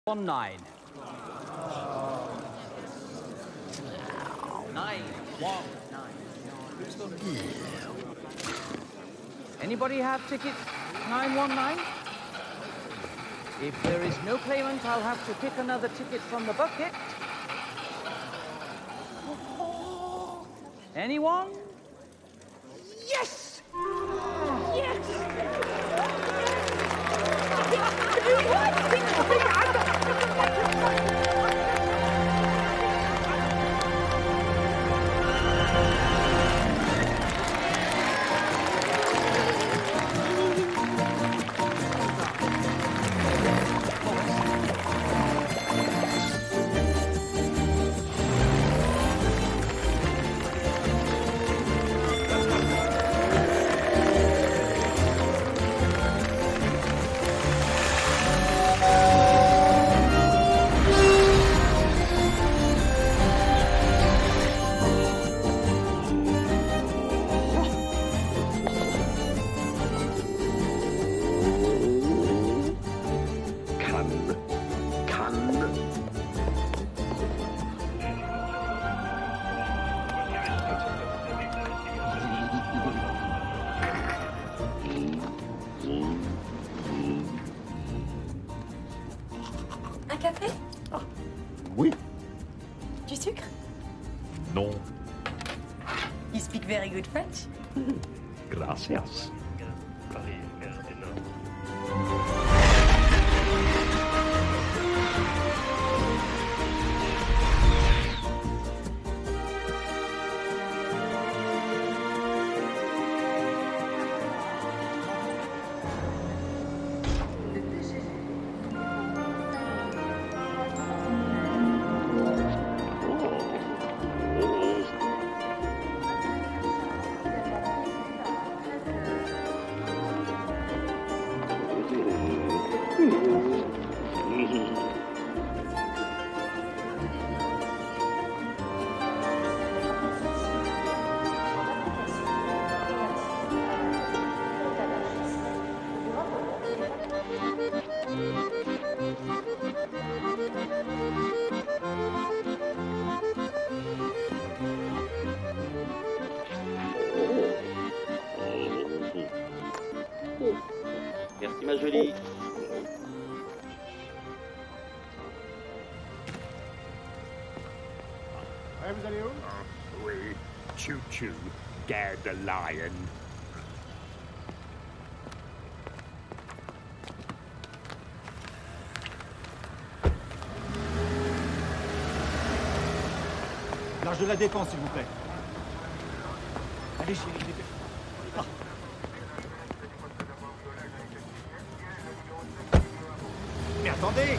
9. 9. 1. 9. Anybody have ticket 919? If there is no claimant, I'll have to pick another ticket from the bucket. Anyone? Yes! Yes! Un café? Ah, oui. Du sucre? Non. You speak very good French? Gracias. Merci ma jolie. Ouais, vous allez où? Oui. Choo-choo. Dare the lion. L'âge de la défense, s'il vous plaît. Allez, chérie, dépêche. Ah. Mais attendez!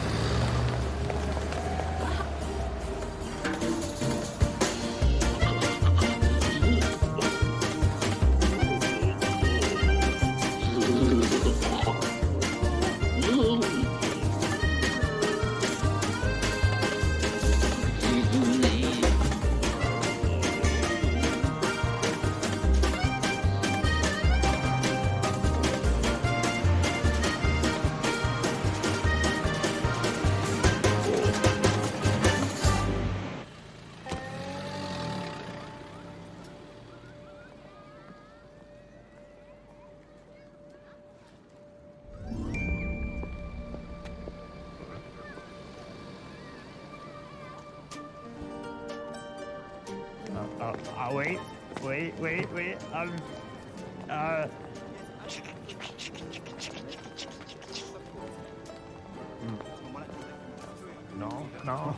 Wait. No.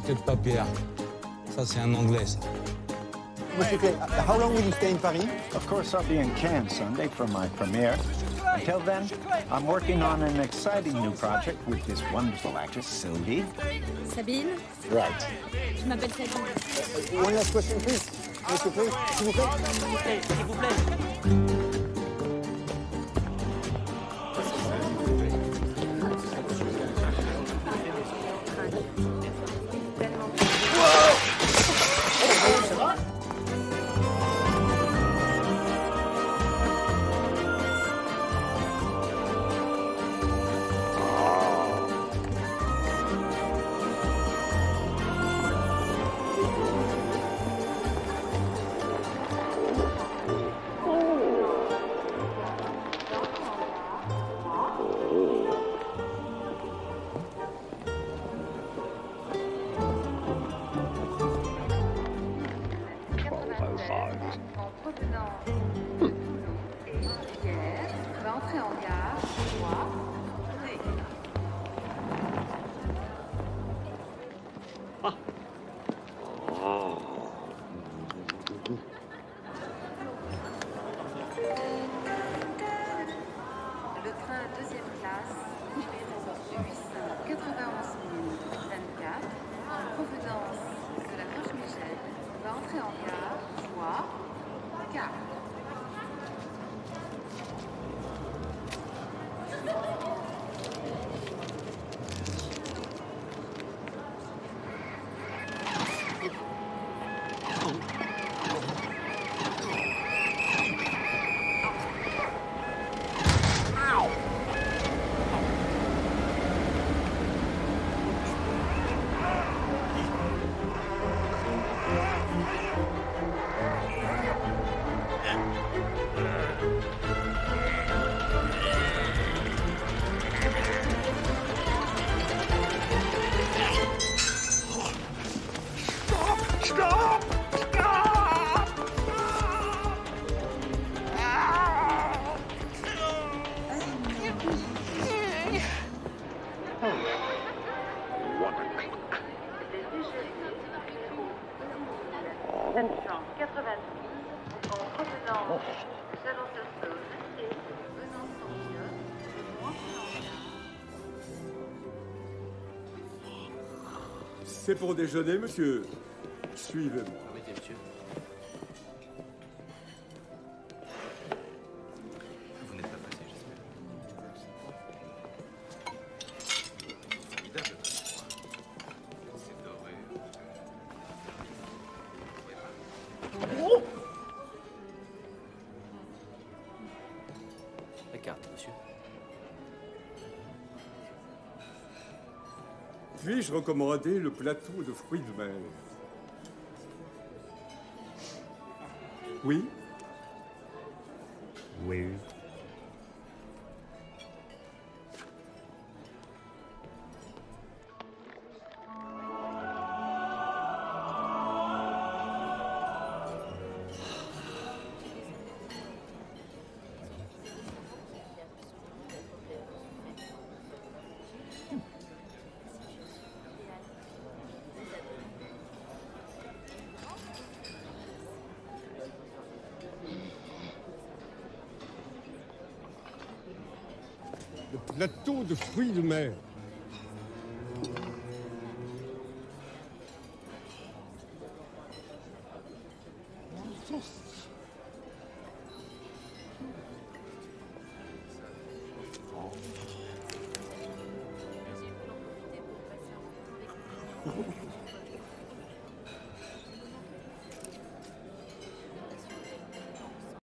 T'inquiète pas, Pierre. Ça, c'est un Anglais, ça. Monsieur Clay, how long will you stay in Paris? Of course, I'll be in Cannes Sunday for my premiere. Until then, I'm working on an exciting new project with this wonderful actress, Sylvie. Sabine? Right. Je m'appelle Sabine. One last question, please. Monsieur Clay, s'il vous plaît. S'il vous plaît. Le train deuxième classe, numéro 891 024, en provenance de la Roche-Michel, va entrer en gare, voie, gare. C'est pour déjeuner, monsieur. Suivez-moi. Oui, monsieur. Vous n'êtes pas pressé, j'espère. Formidable. C'est doré. La carte, monsieur. Puis-je recommander le plateau de fruits de mer? Oui? Oui. Le plateau de fruits de mer.